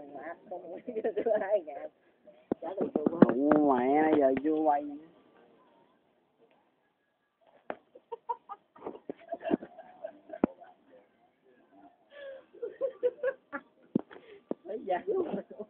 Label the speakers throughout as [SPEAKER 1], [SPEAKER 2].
[SPEAKER 1] Ủa mẹ nãy giờ chưa quay. Dạ vô.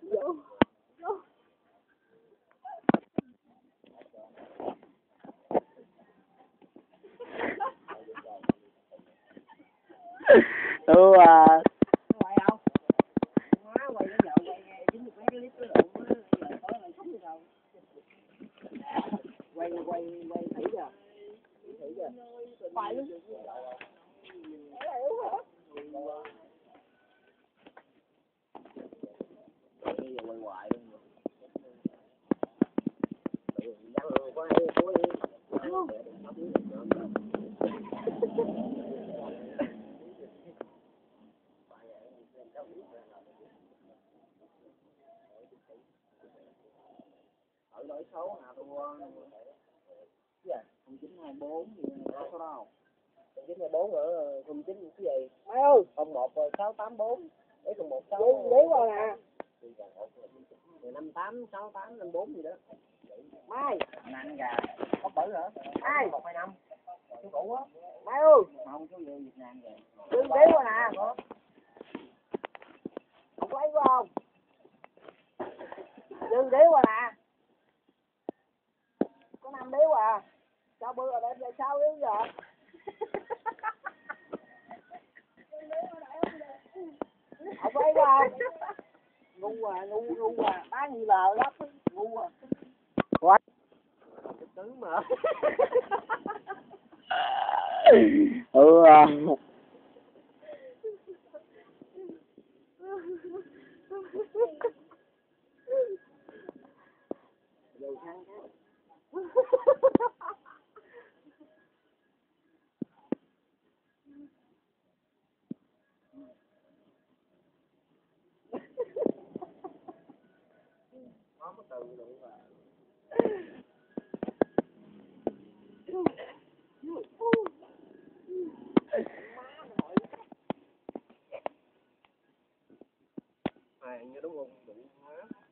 [SPEAKER 1] Ừ à.
[SPEAKER 2] Quay không? Má quay nó giờ quay nghe dính được mấy cái clip đó lộn á, giờ tối lại sống được đâu. Quay thử giờ. Thử giờ. Quay luôn. Cái này đúng hả?
[SPEAKER 1] Bây giờ quay hoài luôn.
[SPEAKER 2] Có ai cuối đi.
[SPEAKER 1] Ở đổi số nào thua.
[SPEAKER 2] Dạ,
[SPEAKER 1] 0924 gì đó số đâu.
[SPEAKER 2] 0924 ở 09 cái gì?
[SPEAKER 1] Mấy ơi,
[SPEAKER 2] 01684 đấy 016.
[SPEAKER 1] lấy qua nè.
[SPEAKER 2] 586854 gì đó.
[SPEAKER 1] Mai,
[SPEAKER 2] Nặng gà. Có bự hả?
[SPEAKER 1] ai?
[SPEAKER 2] 125. Chú cũ á.
[SPEAKER 1] Mai ơi,
[SPEAKER 2] Không chú về Việt Nam rồi.
[SPEAKER 1] đừng lấy qua nè. Không lấy qua không? Đừng lấy qua nè. Có 5 điếu à. Sao bữa rồi đem về 6 điếu giờ? Không lấy qua không? Ngu à, bán như lờ lắm, ngu à. What?
[SPEAKER 2] Tứ mà.
[SPEAKER 1] Ừ à.
[SPEAKER 2] Dầu xăng cái. Có một từ đủ mà. Này như đúng không? Đủ má.